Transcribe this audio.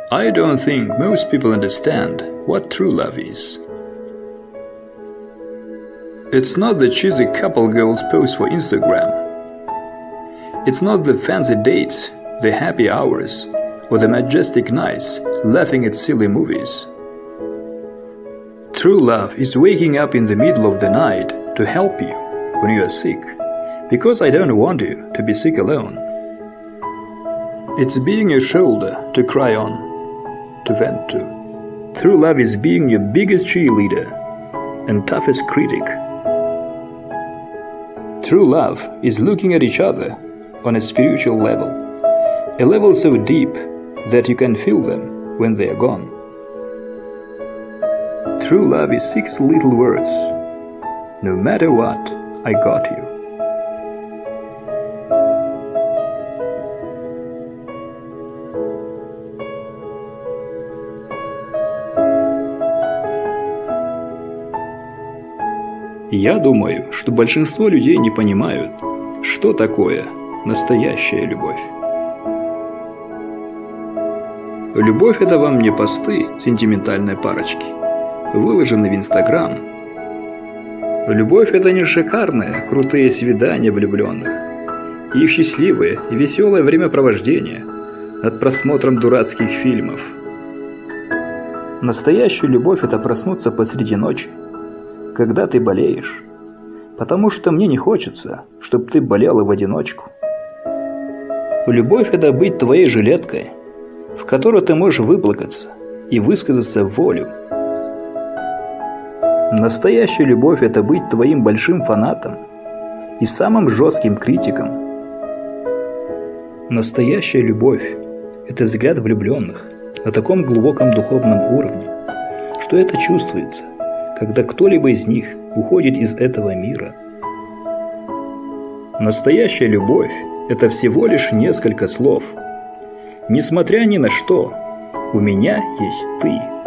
I don't think most people understand what true love is. It's not the cheesy couple goals post for Instagram. It's not the fancy dates, the happy hours, or the majestic nights laughing at silly movies. True love is waking up in the middle of the night to help you when you are sick, because I don't want you to be sick alone. It's being your shoulder to cry on, to vent to. True love is being your biggest cheerleader and toughest critic. True love is looking at each other on a spiritual level, a level so deep that you can feel them when they are gone. True love is 6 little words. No matter what, I got you. Я думаю, что большинство людей не понимают, что такое настоящая любовь. Любовь – это вам не посты сентиментальной парочки, выложенные в Инстаграм. Любовь – это не шикарные, крутые свидания влюбленных, их счастливое и веселое времяпровождение над просмотром дурацких фильмов. Настоящая любовь – это проснуться посреди ночи, когда ты болеешь, потому что мне не хочется, чтобы ты болела в одиночку. Любовь – это быть твоей жилеткой, в которой ты можешь выплакаться и высказаться в волю. Настоящая любовь – это быть твоим большим фанатом и самым жестким критиком. Настоящая любовь – это взгляд влюбленных на таком глубоком духовном уровне, что это чувствуется, когда кто-либо из них уходит из этого мира. Настоящая любовь – это всего лишь несколько слов. Несмотря ни на что, у меня есть ты.